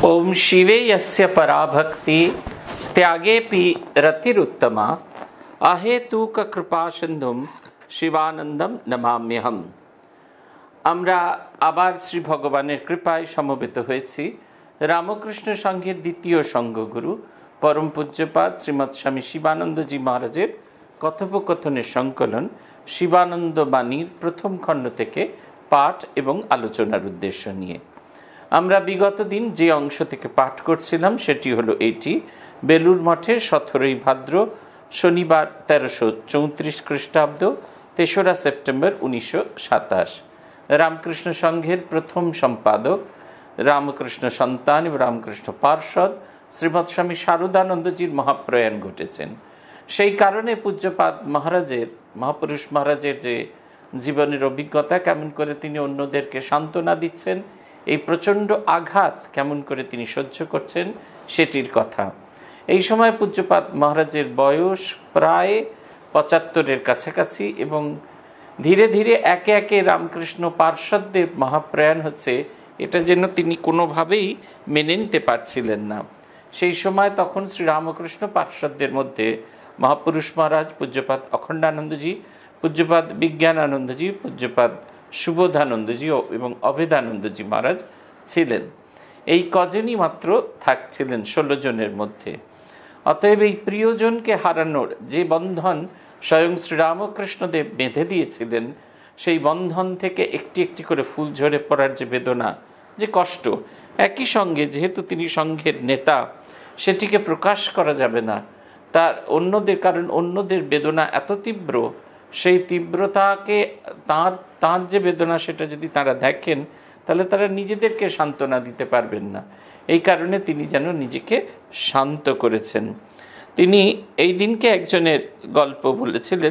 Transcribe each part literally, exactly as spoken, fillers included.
ओम शिवे यस्य पराभक्ति त्यागेपि रतिरुत्तमा अहेतुक कृपा सिंधुम शिवानंदम नमाम्यहम। আমরা আবার শ্রী ভগবানের কৃপায় সমবেত হয়েছি রামকৃষ্ণ সংঘের দ্বিতীয় সংঘগুরু পরম পূজ্যপাদ শ্রীমৎ স্বামী শিবানন্দজি মহারাজের কথোপকথনের সংকলন শিবানন্দ বাণীর প্রথম খণ্ড থেকে পাঠ এবং আলোচনার উদ্দেশ্য নিয়ে। আমরা বিগত দিন যে অংশ থেকে পাঠ করছিলাম সেটি হলো এইটি, বেলুর মঠের সতেরোই ভাদ্র শনিবার তেরোশো চৌত্রিশ খ্রিস্টাব্দ তেসরা সেপ্টেম্বর উনিশশো সাতাশ রামকৃষ্ণ সংঘের প্রথম সম্পাদক রামকৃষ্ণ সন্তান এবং রামকৃষ্ণ পার্ষদ শ্রীমৎ স্বামী শারদানন্দজির মহাপ্রয়াণ ঘটেছেন। সেই কারণে পূজ্যপাদ মহারাজের মহাপুরুষ মহারাজের যে জীবনের অভিজ্ঞতা, কেমন করে তিনি অন্যদেরকে সান্ত্বনা দিচ্ছেন, এই প্রচণ্ড আঘাত কেমন করে তিনি সহ্য করছেন সেটির কথা। এই সময় পূজ্যপাদ মহারাজের বয়স প্রায় পঁচাত্তরের কাছাকাছি এবং ধীরে ধীরে একে একে রামকৃষ্ণ পার্ষদদের মহাপ্রয়াণ হচ্ছে, এটা যেন তিনি কোনোভাবেই মেনে নিতে পারছিলেন না। সেই সময় তখন শ্রী রামকৃষ্ণ পার্ষদদের মধ্যে মহাপুরুষ মহারাজ পূজ্যপাদ অখণ্ডানন্দজি, পূজ্যপাদ বিজ্ঞানানন্দজি, পূজ্যপাদ সুবোধানন্দজি এবং অভেদানন্দজি মহারাজ ছিলেন। এই কজনই মাত্র থাকছিলেন ষোলো জনের মধ্যে। অতএব এই প্রিয়জনকে হারানোর যে বন্ধন স্বয়ং শ্রীরামকৃষ্ণদেব বেঁধে দিয়েছিলেন, সেই বন্ধন থেকে একটি একটি করে ফুল ঝরে পড়ার যে বেদনা, যে কষ্ট, একই সঙ্গে যেহেতু তিনি সংঘের নেতা, সেটিকে প্রকাশ করা যাবে না তার অন্যদের, কারণ অন্যদের বেদনা এত তীব্র, সেই তীব্রতাকে তার তার যে বেদনা সেটা যদি তারা দেখেন তাহলে তারা নিজেদেরকে সান্ত্বনা দিতে পারবেন না। এই কারণে তিনি যেন নিজেকে শান্ত করেছেন। তিনি এই দিনকে একজনের গল্প বলেছিলেন।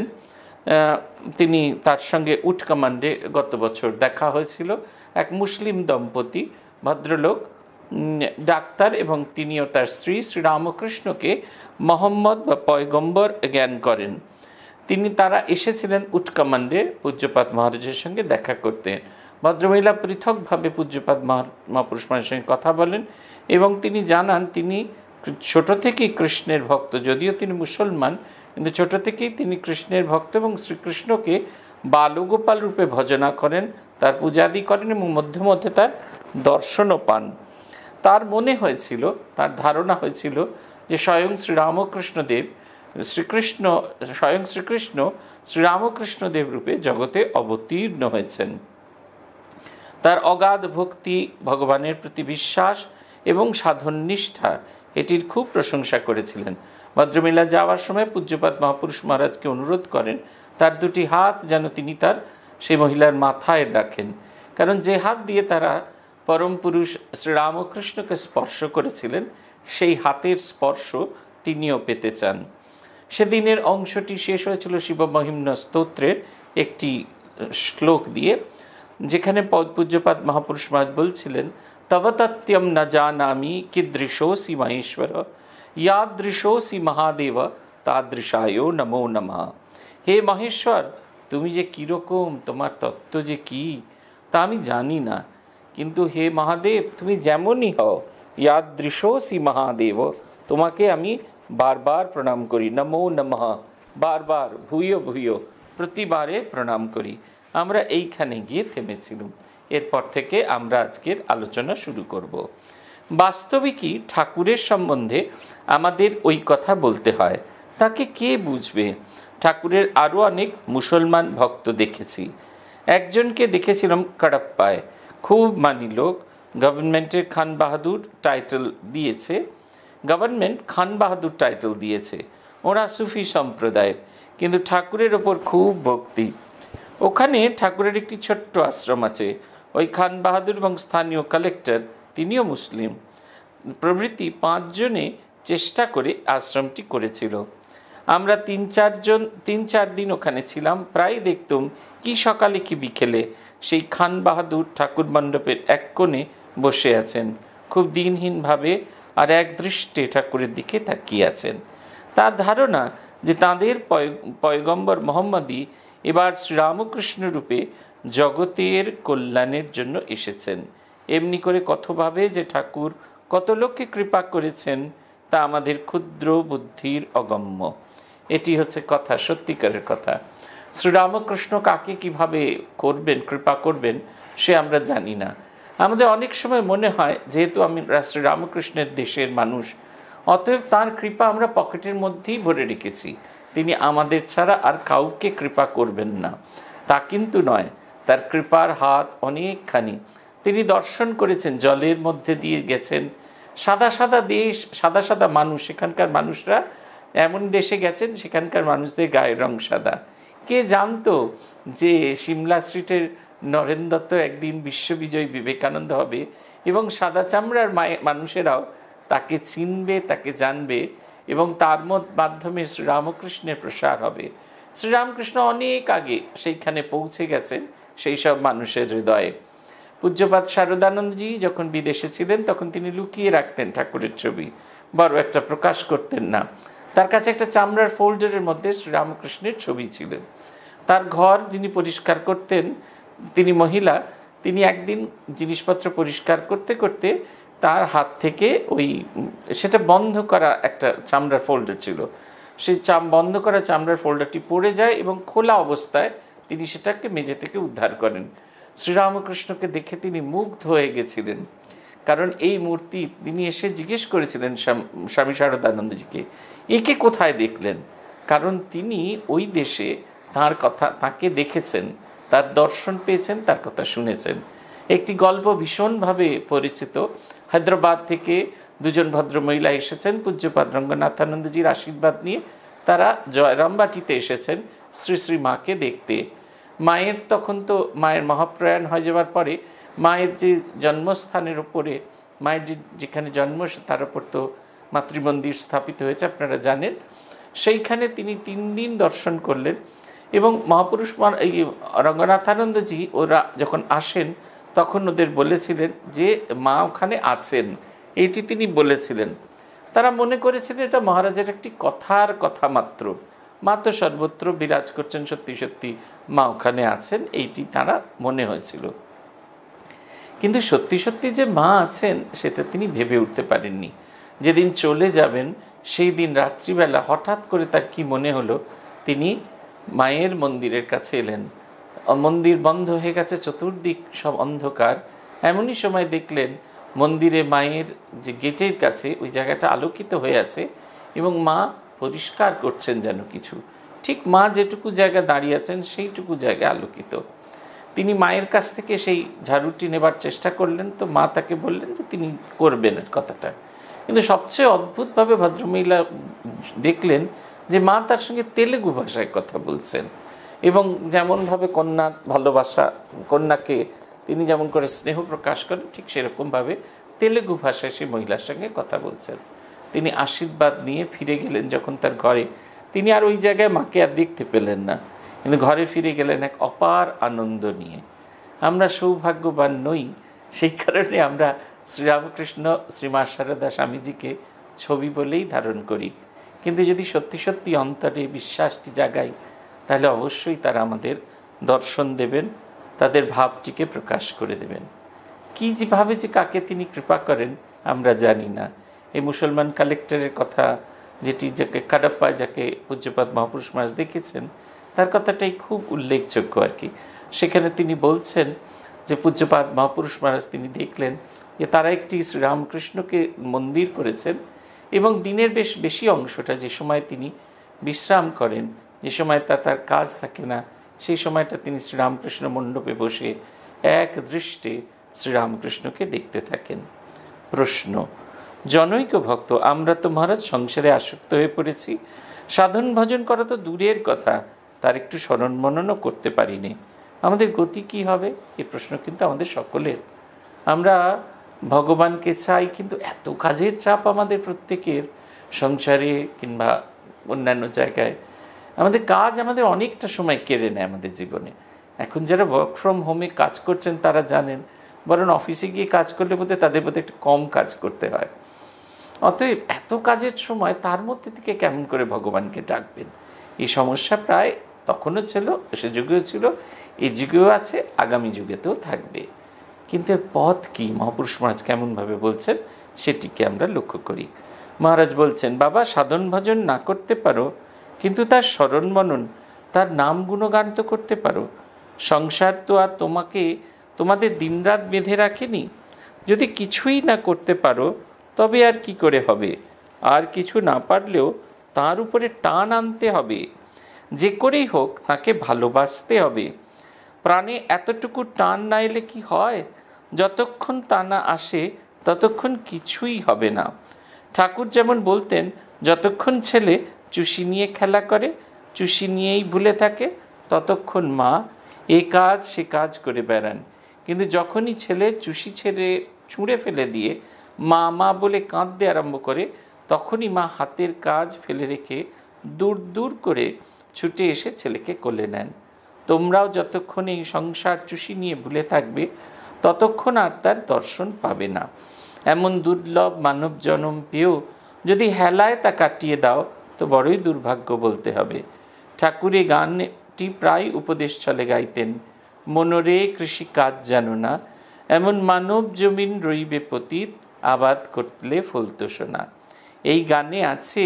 তিনি তার সঙ্গে উট কামান্ডে গত বছর দেখা হয়েছিল। এক মুসলিম দম্পতি, ভদ্রলোক, ডাক্তার, এবং তিনিও তার স্ত্রী শ্রীরামকৃষ্ণকে মোহাম্মদ বা পয়গম্বর জ্ঞান করেন। তিনি তারা এসেছিলেন উট কামান্ডে পূজ্যপাদ মহারাজের সঙ্গে দেখা করতে। ভদ্রমহিলা পৃথকভাবে পূজ্যপাদ মহাপুরুষ মহারাজের সঙ্গে কথা বলেন এবং তিনি জানান তিনি ছোট থেকেই কৃষ্ণের ভক্ত। যদিও তিনি মুসলমান, কিন্তু ছোট থেকেই তিনি কৃষ্ণের ভক্ত এবং শ্রীকৃষ্ণকে বালগোপাল রূপে ভজনা করেন, তার পূজাদি করেন এবং মধ্যে মধ্যে তার দর্শনও পান। তার মনে হয়েছিল, তার ধারণা হয়েছিল যে স্বয়ং শ্রীরামকৃষ্ণদেব শ্রীকৃষ্ণ স্বয়ং শ্রীকৃষ্ণ শ্রীরামকৃষ্ণদেব রূপে জগতে অবতীর্ণ হয়েছেন। তার অগাধ ভক্তি, ভগবানের প্রতি বিশ্বাস এবং সাধন নিষ্ঠা এটির খুব প্রশংসা করেছিলেন। ভদ্রমহিলা যাওয়ার সময় পূজ্যপাদ মহাপুরুষ মহারাজকে অনুরোধ করেন তার দুটি হাত যেন তিনি তার সেই মহিলার মাথায় রাখেন, কারণ যে হাত দিয়ে তারা পরম পুরুষ শ্রীরামকৃষ্ণকে স্পর্শ করেছিলেন সেই হাতের স্পর্শ তিনিও পেতে চান। সেদিনের অংশটি শেষ হয়েছিল শিবমহিম্ন স্তোত্রের একটি শ্লোক দিয়ে, যেখানে পূজ্যপাদ মহাপুরুষ মহারাজ বলছিলেন, তবতত্যম ন জানামি কিদৃশোসি মহেশ্বর ইয়াদৃশোসি মহাদেব তাদৃশায় নমো নমঃ। হে মহেশ্বর, তুমি যে কীরকম, তোমার তত্ত্ব যে কী তা আমি জানি না, কিন্তু হে মহাদেব তুমি যেমনই হও, ইয়াদৃশোসি মহাদেব, তোমাকে আমি বারবার প্রণাম করি, নমো নমঃ, বারবার ভূয় ভূয় প্রতিবারে প্রণাম করি। আমরা এইখানে গিয়ে থেমেছিলাম। এরপর থেকে আমরা আজকের আলোচনা শুরু করব। বাস্তবিকই ঠাকুরের সম্বন্ধে আমাদের ওই কথা বলতে হয়, তাকে কে বুঝবে? ঠাকুরের আরও অনেক মুসলমান ভক্ত দেখেছি। একজনকে দেখেছিলাম কাডাপ্পায়, খুব মানি লোক, গভর্নমেন্টের খান বাহাদুর টাইটেল দিয়েছে, গভর্নমেন্ট খান বাহাদুর টাইটেল দিয়েছে। ওরা সুফি সম্প্রদায়ের, কিন্তু ঠাকুরের ওপর খুব ভক্তি। ওখানে ঠাকুরের একটি ছোট্ট আশ্রম আছে। ওই খান বাহাদুর এবং স্থানীয় কালেক্টর, তিনিও মুসলিম, প্রভৃতি পাঁচজনে চেষ্টা করে আশ্রমটি করেছিল। আমরা তিন চারজন তিন চার দিন ওখানে ছিলাম। প্রায় দেখতুম কি সকালে কি বিকেলে সেই খান বাহাদুর ঠাকুর মণ্ডপের এক কোণে বসে আছেন, খুব দিনহীনভাবে আর এক দৃষ্টে ঠাকুরের দিকে তাকিয়ে আছেন। তার ধারণা যে তাঁদের পয়গম্বর মোহাম্মদই এবার শ্রীরামকৃষ্ণ রূপে জগতের কল্যাণের জন্য এসেছেন। এমনি করে কথভাবে যে ঠাকুর কত লোককে কৃপা করেছেন তা আমাদের ক্ষুদ্র বুদ্ধির অগম্য। এটি হচ্ছে কথা, সত্যিকারের কথা। শ্রীরামকৃষ্ণ কাকে কিভাবে করবেন, কৃপা করবেন, সে আমরা জানি না। আমাদের অনেক সময় মনে হয় যেহেতু আমি শ্রীরামকৃষ্ণের দেশের মানুষ, অতএব তার কৃপা আমরা পকেটের মধ্যেই ভরে রেখেছি, তিনি আমাদের ছাড়া আর কাউকে কৃপা করবেন না। তা কিন্তু নয়, তার কৃপার হাত অনেকখানি। তিনি দর্শন করেছেন, জলের মধ্যে দিয়ে গেছেন, সাদা সাদা দেশ, সাদা সাদা মানুষ, সেখানকার মানুষরা এমন দেশে গেছেন সেখানকার মানুষদের গায়ের রং সাদা। কে জানতো যে সিমলা স্ট্রিটের নরেন দত্ত একদিন বিশ্ববিজয়ী বিবেকানন্দ হবে এবং সাদা চামড়ার মানুষেরাও তাকে চিনবে, তাকে জানবে এবং তার মাধ্যমে শ্রীরামকৃষ্ণের প্রসার হবে। শ্রীরামকৃষ্ণ অনেক আগে সেইখানে পৌঁছে গেছেন সেই সব মানুষের হৃদয়ে। পূজ্যপাদ শারদানন্দজি যখন বিদেশে ছিলেন তখন তিনি লুকিয়ে রাখতেন ঠাকুরের ছবি, বড় একটা প্রকাশ করতেন না। তার কাছে একটা চামড়ার ফোল্ডারের মধ্যে শ্রীরামকৃষ্ণের ছবি ছিলেন। তার ঘর যিনি পরিষ্কার করতেন, তিনি মহিলা, তিনি একদিন জিনিসপত্র পরিষ্কার করতে করতে তার হাত থেকে ওই সেটা বন্ধ করা একটা চামড়ার ফোল্ডার ছিল, সেই চাম বন্ধ করা চামড়ার ফোল্ডারটি পড়ে যায় এবং খোলা অবস্থায় তিনি সেটাকে মেঝে থেকে উদ্ধার করেন। শ্রীরামকৃষ্ণকে দেখে তিনি মুগ্ধ হয়ে গেছিলেন, কারণ এই মূর্তি তিনি এসে জিজ্ঞেস করেছিলেন স্বামী শারদানন্দজিকে, একে কোথায় দেখলেন? কারণ তিনি ওই দেশে তার কথা, তাকে দেখেছেন, তার দর্শন পেয়েছেন, তার কথা শুনেছেন। একটি গল্প ভীষণভাবে পরিচিত। হায়দ্রাবাদ থেকে দুজন ভদ্রমহিলা এসেছেন পূজ্যপাদ রঙ্গনাথানন্দজির আশীর্বাদ নিয়ে। তারা জয়রামবাটিতে এসেছেন শ্রী শ্রী মাকে দেখতে। মায়ের তখন তো মায়ের মহাপ্রয়াণ হয়ে যাওয়ার পরে মায়ের যে জন্মস্থানের ওপরে, মায়ের যে যেখানে জন্ম তার ওপর তো মাতৃমন্দির স্থাপিত হয়েছে, আপনারা জানেন। সেইখানে তিনি তিন দিন দর্শন করলেন এবং মহাপুরুষ এই রঙ্গনাথানন্দজি ওরা যখন আসেন তখন ওদের বলেছিলেন যে মা ওখানে আছেন, এইটি তিনি বলেছিলেন। তারা মনে করেছিলেন এটা মহারাজের একটি কথার কথা মাত্র, মা তো সর্বত্র বিরাজ করছেন, সত্যি সত্যি মা ওখানে আছেন, এইটি তারা মনে হয়েছিল। কিন্তু সত্যি সত্যি যে মা আছেন সেটা তিনি ভেবে উঠতে পারেননি। যেদিন চলে যাবেন সেই দিন রাত্রিবেলা হঠাৎ করে তার কি মনে হলো, তিনি মায়ের মন্দিরের কাছে এলেন। মন্দির বন্ধ হয়ে গেছে, চতুর্দিক সব অন্ধকার। এমনই সময় দেখলেন মন্দিরে মায়ের যে গেটের কাছে ওই জায়গাটা আলোকিত হয়ে আছে এবং মা পরিষ্কার করছেন যেন কিছু। ঠিক মা যেটুকু জায়গা দাঁড়িয়ে আছেন সেইটুকু জায়গা আলোকিত। তিনি মায়ের কাছ থেকে সেই ঝাড়ুটি নেবার চেষ্টা করলেন, তো মা তাকে বললেন যে তিনি করবেন কথাটা। কিন্তু সবচেয়ে অদ্ভুতভাবে ভদ্রমহিলা দেখলেন যে মা তার সঙ্গে তেলেগু ভাষায় কথা বলছেন এবং যেমনভাবে কন্যার ভালোবাসা, কন্যাকে তিনি যেমন করে স্নেহ প্রকাশ করেন ঠিক সেরকমভাবে তেলেগু ভাষায় সেই মহিলার সঙ্গে কথা বলছেন। তিনি আশীর্বাদ নিয়ে ফিরে গেলেন যখন তার ঘরে। তিনি আর ওই জায়গায় মাকে আর দেখতে পেলেন না, কিন্তু ঘরে ফিরে গেলেন এক অপার আনন্দ নিয়ে। আমরা সৌভাগ্যবান নই, সেই কারণে আমরা শ্রীরামকৃষ্ণ শ্রীমা শারদা স্বামীজিকে ছবি বলেই ধারণ করি। কিন্তু যদি সত্যি সত্যি অন্তরে বিশ্বাসটি জাগাই তাহলে অবশ্যই তারা আমাদের দর্শন দেবেন, তাদের ভাবটিকে প্রকাশ করে দেবেন। কী যেভাবে যে কাকে তিনি কৃপা করেন আমরা জানি না। এই মুসলমান কালেক্টরের কথা, যেটি যাকে কাডাপ্পায় যাকে পূজ্যপাদ মহাপুরুষ মহারাজ দেখেছেন, তার কথাটাই খুব উল্লেখযোগ্য আর কি। সেখানে তিনি বলছেন যে পূজ্যপাদ মহাপুরুষ মহারাজ তিনি দেখলেন যে তারা একটি শ্রীরামকৃষ্ণকে মন্দির করেছেন এবং দিনের বেশ বেশি অংশটা যে সময় তিনি বিশ্রাম করেন, যে সময় তা তার কাজ থাকে না, সেই সময়টা তিনি শ্রীরামকৃষ্ণ মণ্ডপে বসে এক দৃষ্টে শ্রীরামকৃষ্ণকে দেখতে থাকেন। প্রশ্ন: জনৈক ভক্ত, আমরা তো মহারাজ সংসারে আসক্ত হয়ে পড়েছি, সাধন ভজন করা তো দূরের কথা, তার একটু স্মরণ মননও করতে পারিনি, আমাদের গতি কি হবে? এই প্রশ্ন কিন্তু আমাদের সকলের। আমরা ভগবানকে চাই, কিন্তু এত কাজের চাপ আমাদের প্রত্যেকের, সংসারে কিংবা অন্যান্য জায়গায় আমাদের কাজ আমাদের অনেকটা সময় কেড়ে নেয় আমাদের জীবনে। এখন যারা ওয়ার্ক ফ্রম হোমে কাজ করছেন তারা জানেন, বরং অফিসে গিয়ে কাজ করলে বোধহয় তাদের বোধহয় একটু কম কাজ করতে হয়। অতএব এত কাজের সময় তার মধ্যে থেকে কেমন করে ভগবানকে ডাকবেন? এই সমস্যা প্রায় তখনও ছিল, সে যুগেও ছিল, এই যুগেও আছে, আগামী যুগেতেও থাকবে। কিন্তু এর পথ কি? মহাপুরুষ মহারাজ কেমনভাবে বলছেন সেটিকে আমরা লক্ষ্য করি। মহারাজ বলছেন, বাবা সাধন ভজন না করতে পারো, কিন্তু তার স্মরণ মনন, তার নাম গুণগান তো করতে পারো। সংসার তো আর তোমাকে তোমাদের দিনরাত বেঁধে রাখেনি। যদি কিছুই না করতে পারো তবে আর কি করে হবে? আর কিছু না পারলেও তার উপরে টান আনতে হবে। যে করেই হোক তাকে ভালোবাসতে হবে। প্রাণে এতটুকু টান না এলে কি হয়? যতক্ষণ তা না আসে ততক্ষণ কিছুই হবে না। ঠাকুর যেমন বলতেন, যতক্ষণ ছেলে চুষি নিয়ে খেলা করে, চুষি নিয়েই ভুলে থাকে, ততক্ষণ মা এ কাজ সে কাজ করে বেড়ান। কিন্তু যখনই ছেলে চুষি ছেড়ে ছুঁড়ে ফেলে দিয়ে মা মা বলে কাঁদতে আরম্ভ করে, তখনই মা হাতের কাজ ফেলে রেখে দূর দূর করে ছুটে এসে ছেলেকে কোলে নেন। তোমরাও যতক্ষণ এই সংসার চুষি নিয়ে ভুলে থাকবে ততক্ষণ আর তার দর্শন পাবে না। এমন দুর্লভ মানব জন্ম পেয়েও যদি হেলায় তা কাটিয়ে দাও তো বড়ই দুর্ভাগ্য বলতে হবে। ঠাকুর এই গানটি প্রায় উপদেশ ছলে গাইতেন। মনোরে কৃষি কাজ জানো না, এমন মানব জমিন রইবে পতিত, আবাদ করলে ফলতো সোনা। এই গানে আছে,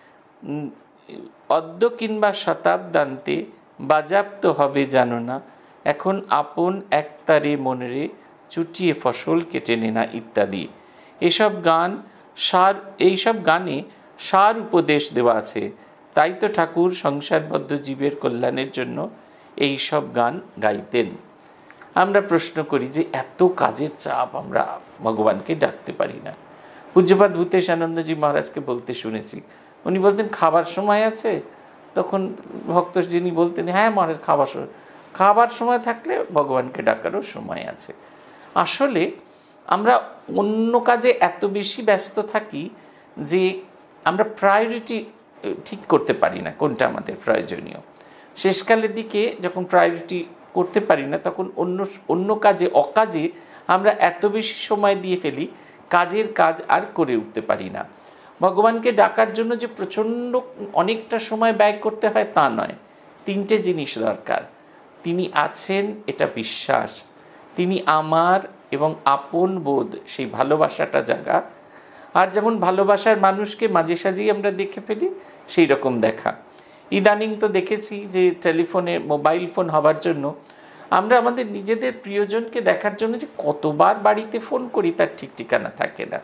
অদ্য কিংবা শতাব্দান্তে বাজাপ্ত হবে জানো না, এখন আপন একতারে মনরে চুটিয়ে ফসল কেটে নেনা ইত্যাদি। এসব গান সার এইসব গানে সার উপদেশ দেওয়া আছে। তাই তো ঠাকুর সংসারবদ্ধ জীবের কল্যাণের জন্য এই সব গান গাইতেন। আমরা প্রশ্ন করি যে এত কাজের চাপ আমরা ভগবানকে ডাকতে পারি না। পূজ্যপাদ ভূতেশানন্দজি মহারাজকে বলতে শুনেছি, উনি বলতেন খাবার সময় আছে? তখন ভক্ত যিনি বলতেন, হ্যাঁ মহারাজ খাবার সময়, খাবার সময় থাকলে ভগবানকে ডাকারও সময় আছে। আসলে আমরা অন্য কাজে এত বেশি ব্যস্ত থাকি যে আমরা প্রায়োরিটি ঠিক করতে পারি না কোনটা আমাদের প্রয়োজনীয়। শেষকালের দিকে যখন প্রায়োরিটি করতে পারি না, তখন অন্য অন্য কাজে অকাজে আমরা এত বেশি সময় দিয়ে ফেলি, কাজের কাজ আর করে উঠতে পারি না। ভগবানকে ডাকার জন্য যে প্রচণ্ড অনেকটা সময় ব্যয় করতে হয় তা নয়। তিনটে জিনিস দরকার। তিনি আছেন এটা বিশ্বাস, তিনি আমার এবং আপন বোধ, সেই ভালোবাসাটা জাগা। আর যেমন ভালোবাসার মানুষকে মাঝে সাঝেই আমরা দেখে ফেলি, সেই রকম দেখা। ইদানিং তো দেখেছি যে টেলিফোনে মোবাইল ফোন হওয়ার জন্য আমরা আমাদের নিজেদের প্রিয়জনকে দেখার জন্য যে কতবার বাড়িতে ফোন করি তার ঠিক ঠিকানা থাকে না।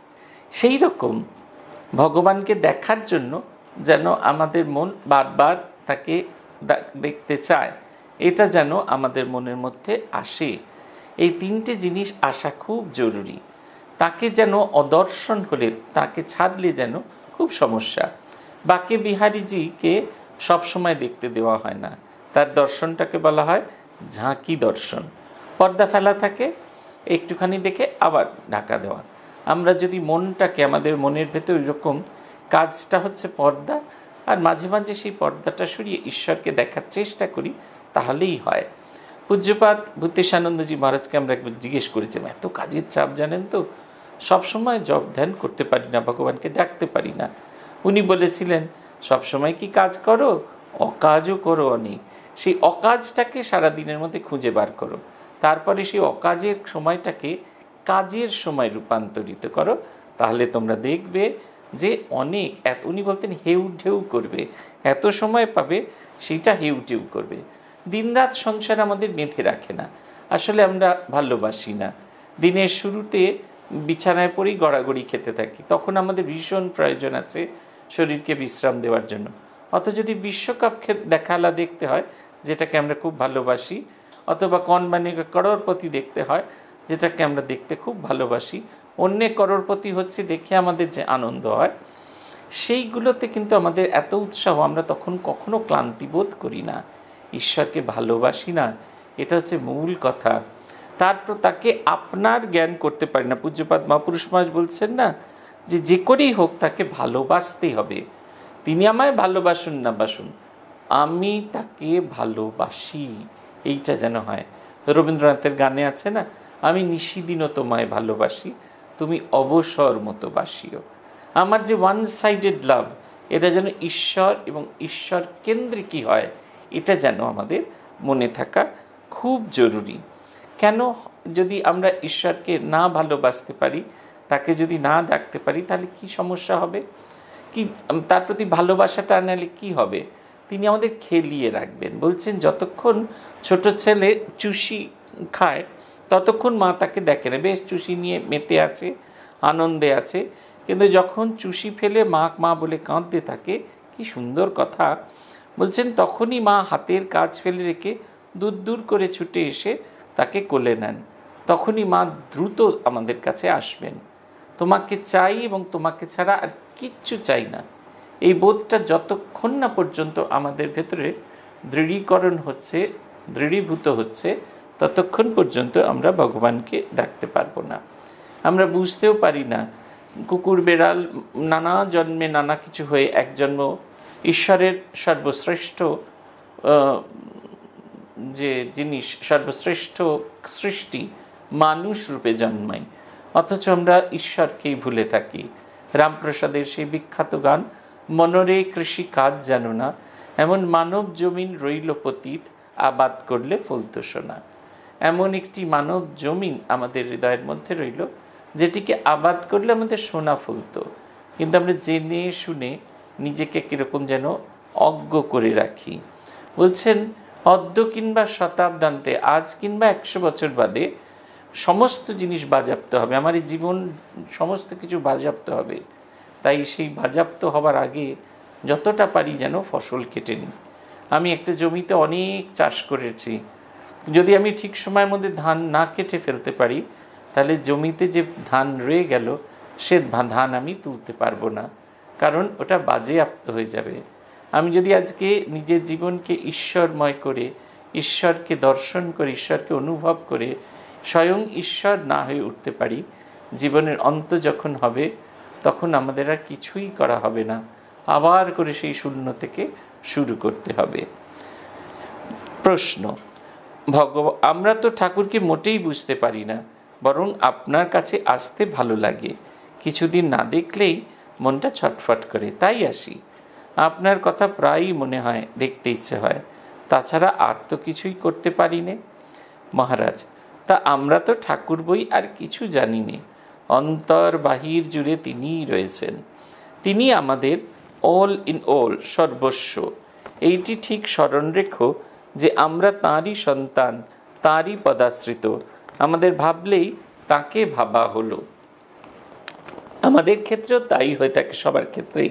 সেই রকম ভগবানকে দেখার জন্য যেন আমাদের মন বারবার তাকে দেখতে চায়, এটা যেন আমাদের মনের মধ্যে আসে। এই তিনটে জিনিস আসা খুব জরুরি। তাকে যেন অদর্শন হলে, তাকে ছাড়লে যেন খুব সমস্যা। বাকে বিহারীজিকে সবসময় দেখতে দেওয়া হয় না, তার দর্শনটাকে বলা হয় ঝাঁকি দর্শন। পর্দা ফেলা থাকে, একটুখানি দেখে আবার ঢাকা দেওয়া। আমরা যদি মনটাকে, আমাদের মনের ভেতর এরকম কাজটা হচ্ছে পর্দা, আর মাঝে মাঝে সেই পর্দাটা সরিয়ে ঈশ্বরকে দেখার চেষ্টা করি, তাহলেই হয়। পূজ্যপাদ ভূতেশানন্দজি মহারাজকে আমরা একবার জিজ্ঞেস করেছিলাম, এত কাজের চাপ জানেন তো, সবসময় জপ ধ্যান করতে পারি না, ভগবানকে ডাকতে পারি না। উনি বলেছিলেন, সবসময় কি কাজ করো? অকাজও করো অনেক। সেই অকাজটাকে সারাদিনের মধ্যে খুঁজে বার করো, তারপরে সেই অকাজের সময়টাকে কাজের সময় রূপান্তরিত করো, তাহলে তোমরা দেখবে যে অনেক, এত উনি বলতেন হেউ ঢেউ করবে, এত সময় পাবে সেইটা হেউ ঢেউ করবে। দিনরাত সংসার আমাদের বেঁধে রাখে না। আসলে আমরা ভালোবাসি না। দিনের শুরুতে বিছানায় পড়েই গড়াগড়ি খেতে থাকি, তখন আমাদের ভীষণ প্রয়োজন আছে শরীরকে বিশ্রাম দেওয়ার জন্য। অত যদি বিশ্বকাপ দেখালা দেখতে হয়, যেটাকে আমরা খুব ভালোবাসি, অথবা কন বানেগা করোড়পতি দেখতে হয়, যেটাকে আমরা দেখতে খুব ভালোবাসি, অন্যে করোড়পতি হচ্ছে দেখে আমাদের যে আনন্দ হয়, সেইগুলোতে কিন্তু আমাদের এত উৎসাহ, আমরা তখন কখনো ক্লান্তি বোধ করি না, ঈশ্বরকে ভালোবাসি না। এটা হচ্ছে মূল কথা। তারপর তাকে আপনার জ্ঞান করতে পারি না। পূজ্যপাদ মহাপুরুষ মহারাজ বলছেন না, যে যে করেই হোক তাকে ভালোবাসতেই হবে। তিনি আমায় ভালোবাসুন না বাসুন, আমি তাকে ভালোবাসি, এইটা যেন হয়। রবীন্দ্রনাথের গানে আছে না, আমি নিশিদিনও তোমায় ভালোবাসি, তুমি অবসর মতো বাসিও। আমার যে ওয়ান সাইডেড লাভ, এটা যেন ঈশ্বর এবং ঈশ্বর কেন্দ্রিকই হয়, এটা যেন আমাদের মনে থাকা খুব জরুরি। কেন? যদি আমরা ঈশ্বরকে না ভালোবাসতে পারি, তাকে যদি না ডাকতে পারি তাহলে কি সমস্যা হবে, কি তার প্রতি ভালোবাসাটা আনালে কি হবে? তিনি আমাদের খেলিয়ে রাখবেন। বলছেন যতক্ষণ ছোট ছেলে চুষি খায় ততক্ষণ মা তাকে দেখে না, বেশ চুষি নিয়ে মেতে আছে, আনন্দে আছে। কিন্তু যখন চুষি ফেলে মা মা বলে কাঁদতে থাকে, কি সুন্দর কথা বলছেন, তখনই মা হাতের কাজ ফেলে রেখে দূর দূর করে ছুটে এসে তাকে কোলে নেন। তখনই মা দ্রুত আমাদের কাছে আসবেন। তোমাকে চাই এবং তোমাকে ছাড়া আর কিচ্ছু চাই না, এই বোধটা যতক্ষণ না পর্যন্ত আমাদের ভেতরে দৃঢ়ীকরণ হচ্ছে, দৃঢ়ীভূত হচ্ছে, ততক্ষণ পর্যন্ত আমরা ভগবানকে ডাকতে পারবো না। আমরা বুঝতেও পারি না, কুকুর বেড়াল নানা জন্মে নানা কিছু হয়ে এক জন্ম ঈশ্বরের সর্বশ্রেষ্ঠ যে জিনিস, সর্বশ্রেষ্ঠ সৃষ্টি মানুষ রূপে জন্মাই, অথচ আমরা ঈশ্বরকেই ভুলে থাকি। রামপ্রসাদের সেই বিখ্যাত গান, মনরে কৃষি কাজ জানো না, এমন মানব জমিন রইল পতিত, আবাদ করলে ফলতো সোনা। এমন একটি মানব জমিন আমাদের হৃদয়ের মধ্যে রইল, যেটিকে আবাদ করলে আমাদের সোনা ফলতো, কিন্তু আমরা জেনে শুনে নিজেকে কীরকম যেন অজ্ঞ করে রাখি। বলছেন অদ্য কিংবা শতাব্দান্তে, আজ কিংবা একশো বছর বাদে সমস্ত জিনিস বাজেয়াপ্ত হবে, আমার এই জীবন সমস্ত কিছু বাজেয়াপ্ত হবে। তাই সেই বাজেয়াপ্ত হবার আগে যতটা পারি যেন ফসল কেটে নিই। আমি একটা জমিতে অনেক চাষ করেছি, যদি আমি ঠিক সময়ের মধ্যে ধান না কেটে ফেলতে পারি, তাহলে জমিতে যে ধান রয়ে গেল সে ধান আমি তুলতে পারবো না, কারণ ওটা বাজেয়াপ্ত হয়ে যাবে। আমি যদি আজকে নিজের জীবনকে ঈশ্বরময় করে, ঈশ্বরকে দর্শন করে, ঈশ্বরকে অনুভব করে স্বয়ং ঈশ্বর না হয়ে উঠতে পারি, জীবনের অন্ত যখন হবে তখন আমাদের আর কিছুই করা হবে না, আবার করে সেই শূন্য থেকে শুরু করতে হবে। প্রশ্ন, ভগবান, আমরা তো ঠাকুরকে মোটেই বুঝতে পারি না, বরং আপনার কাছে আসতে ভালো লাগে, কিছুদিন না দেখলেই মনটা ছটফট করে, তাই আসি। আপনার কথা প্রায়ই মনে হয়, দেখতে ইচ্ছে হয়, তাছাড়া আর তো কিছুই করতে পারি নে। মহারাজ, তা আমরা তো ঠাকুর বই আর কিছু জানি নে, অন্তর বাহির জুড়ে তিনিই রয়েছেন, তিনি আমাদের অল ইন অল, সর্বস্ব। এইটি ঠিক স্মরণ রেখো যে আমরা তাঁরই সন্তান, তাঁরই পদাশ্রিত, আমাদের ভাবলেই তাকে ভাবা হলো। আমাদের ক্ষেত্রেও তাই হয়ে থাকে, সবার ক্ষেত্রেই।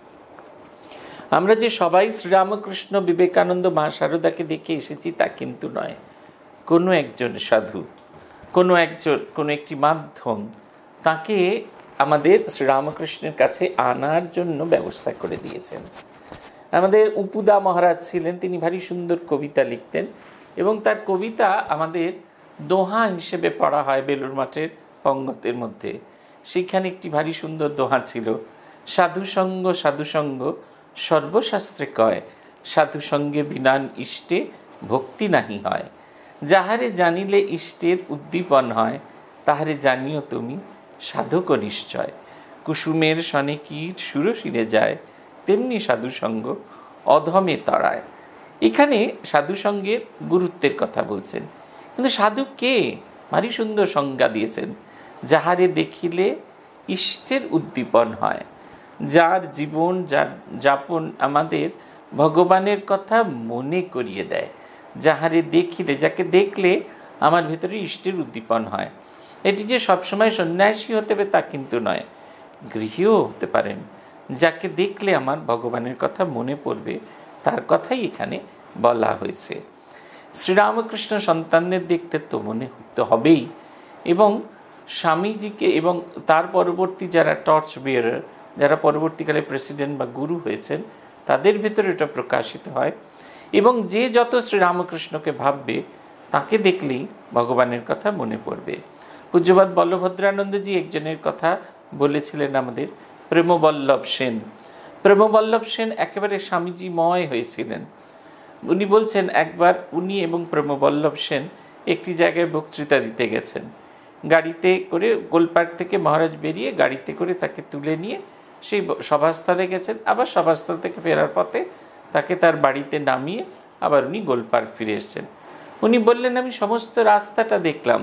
আমরা যে সবাই শ্রীরামকৃষ্ণ, বিবেকানন্দ, মা শারদাকে দেখে এসেছি তা কিন্তু নয়। কোনো একজন সাধু, কোনো একজন, কোনো একটি মাধ্যম তাকে আমাদের শ্রীরামকৃষ্ণের কাছে আনার জন্য ব্যবস্থা করে দিয়েছেন। আমাদের উপুদা মহারাজ ছিলেন, তিনি ভারী সুন্দর কবিতা লিখতেন এবং তার কবিতা আমাদের দোহা হিসেবে পড়া হয় বেলুর মাঠের পঙ্গতের মধ্যে। সেখানে একটি ভারী সুন্দর দোহা ছিল, সাধুসঙ্গ সাধুসঙ্গ সর্বশাস্ত্রে কয়, সাধুসঙ্গে বিনান ইষ্টে ভক্তি নাহি হয়, যাহারে জানিলে ইষ্টের উদ্দীপন হয়, তাহারে জানিও তুমি সাধক নিশ্চয়। কুসুমের সনে কীট সুরশিরে যায়, তেমনি সাধুসঙ্গ অধমে তরায়। এখানে সাধুসঙ্গের গুরুত্বের কথা বলছেন, কিন্তু সাধু কে? ভারী সুন্দর সংজ্ঞা দিয়েছেন, যাহারে দেখিলে ইষ্টের উদ্দীপন হয়, যার জীবন যার যাপন আমাদের ভগবানের কথা মনে করিয়ে দেয়, যাহারে দেখিলে, যাকে দেখলে আমার ভেতরে ইষ্টের উদ্দীপন হয়। এটি যে সবসময় সন্ন্যাসী হতে হবে তা কিন্তু নয়, গৃহীও হতে পারেন। যাকে দেখলে আমার ভগবানের কথা মনে পড়বে, তার কথাই এখানে বলা হয়েছে। শ্রীরামকৃষ্ণ সন্তানদের দেখতে তো মনে হতে হবেই, এবং স্বামীজিকে এবং তার পরবর্তী যারা টর্চ বিয়ারার, যারা পরবর্তীকালে প্রেসিডেন্ট বা গুরু হয়েছেন, তাদের ভেতরে এটা প্রকাশিত হয়। এবং যে যত শ্রীরামকৃষ্ণকে ভাববে তাকে দেখলেই ভগবানের কথা মনে পড়বে। পূজ্যপাদ বল্লভদ্রানন্দজি একজনের কথা বলেছিলেন আমাদের, প্রেমবল্লভ সেন। প্রেমবল্লভ সেন একেবারে স্বামীজিময় হয়েছিলেন। উনি বলছেন একবার উনি এবং প্রেমবল্লভ সেন একটি জায়গায় বক্তৃতা দিতে গেছেন। গাড়িতে করে গোলপার্ক থেকে মহারাজ বেরিয়ে গাড়িতে করে তাকে তুলে নিয়ে সেই সভাস্থলে গেছেন, আবার সভাস্থল থেকে ফেরার পথে তাকে তার বাড়িতে নামিয়ে আবার উনি গোলপার্ক ফিরে এসেছেন। উনি বললেন, আমি সমস্ত রাস্তাটা দেখলাম,